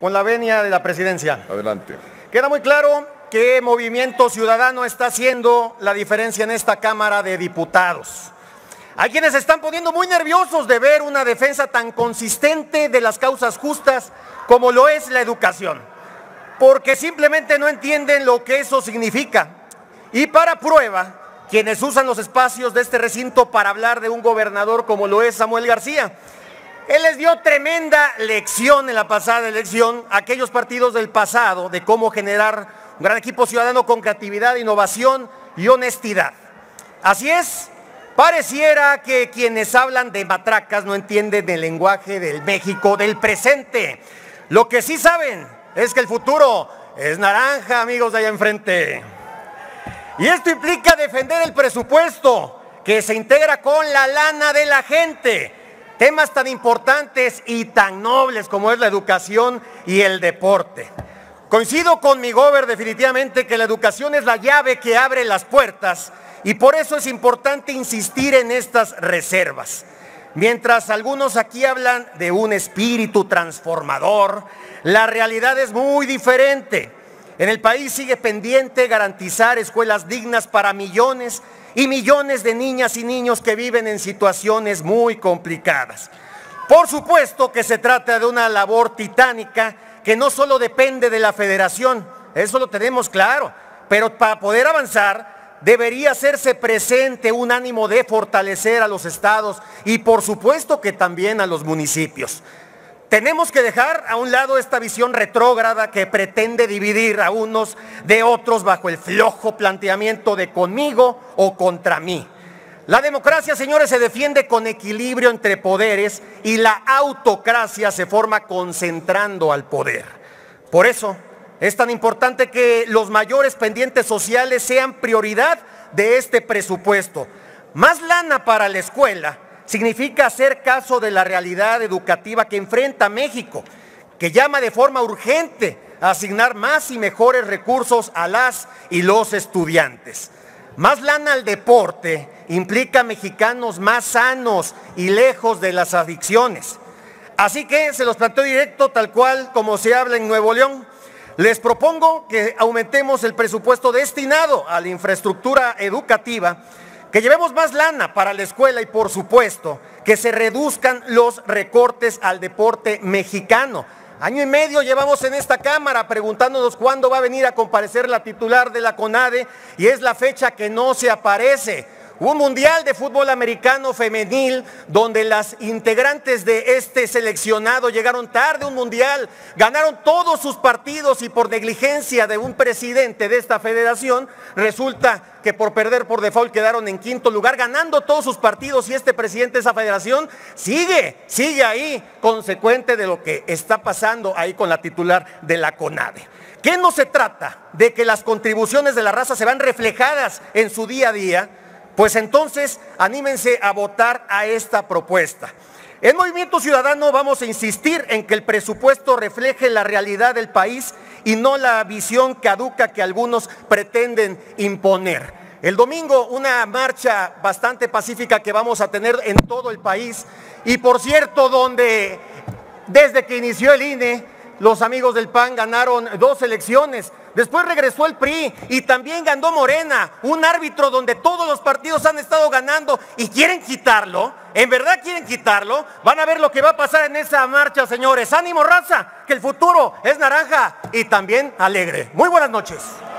Con la venia de la presidencia. Adelante. Queda muy claro que Movimiento Ciudadano está haciendo la diferencia en esta Cámara de Diputados. Hay quienes se están poniendo muy nerviosos de ver una defensa tan consistente de las causas justas como lo es la educación, porque simplemente no entienden lo que eso significa. Y para prueba, quienes usan los espacios de este recinto para hablar de un gobernador como lo es Samuel García. Él les dio tremenda lección en la pasada elección a aquellos partidos del pasado de cómo generar un gran equipo ciudadano con creatividad, innovación y honestidad. Así es, pareciera que quienes hablan de matracas no entienden el lenguaje del México del presente. Lo que sí saben es que el futuro es naranja, amigos de allá enfrente. Y esto implica defender el presupuesto que se integra con la lana de la gente. Temas tan importantes y tan nobles como es la educación y el deporte. Coincido con mi gober definitivamente que la educación es la llave que abre las puertas y por eso es importante insistir en estas reservas. Mientras algunos aquí hablan de un espíritu transformador, la realidad es muy diferente. En el país sigue pendiente garantizar escuelas dignas para millones y millones de niñas y niños que viven en situaciones muy complicadas. Por supuesto que se trata de una labor titánica que no solo depende de la federación, eso lo tenemos claro, pero para poder avanzar debería hacerse presente un ánimo de fortalecer a los estados y por supuesto que también a los municipios. Tenemos que dejar a un lado esta visión retrógrada que pretende dividir a unos de otros bajo el flojo planteamiento de conmigo o contra mí. La democracia, señores, se defiende con equilibrio entre poderes y la autocracia se forma concentrando al poder. Por eso es tan importante que los mayores pendientes sociales sean prioridad de este presupuesto. Más lana para la escuela significa hacer caso de la realidad educativa que enfrenta México, que llama de forma urgente a asignar más y mejores recursos a las y los estudiantes. Más lana al deporte implica mexicanos más sanos y lejos de las adicciones. Así que se los planteo directo, tal cual como se habla en Nuevo León. Les propongo que aumentemos el presupuesto destinado a la infraestructura educativa, que llevemos más lana para la escuela y por supuesto que se reduzcan los recortes al deporte mexicano. Año y medio llevamos en esta Cámara preguntándonos cuándo va a venir a comparecer la titular de la CONADE y es la fecha que no se aparece. Hubo un mundial de fútbol americano femenil donde las integrantes de este seleccionado llegaron tarde a un mundial, ganaron todos sus partidos y por negligencia de un presidente de esta federación, resulta que por perder por default quedaron en quinto lugar, ganando todos sus partidos y este presidente de esa federación sigue ahí, consecuente de lo que está pasando ahí con la titular de la CONADE. ¿Qué no se trata? De que las contribuciones de la raza se van reflejadas en su día a día. Pues entonces anímense a votar a esta propuesta. En Movimiento Ciudadano vamos a insistir en que el presupuesto refleje la realidad del país y no la visión caduca que algunos pretenden imponer. El domingo una marcha bastante pacífica que vamos a tener en todo el país y por cierto donde desde que inició el INE los amigos del PAN ganaron 2 elecciones. Después regresó el PRI y también ganó Morena, un árbitro donde todos los partidos han estado ganando y quieren quitarlo. ¿En verdad quieren quitarlo? Van a ver lo que va a pasar en esa marcha, señores. ¡Ánimo, raza! Que el futuro es naranja y también alegre. Muy buenas noches.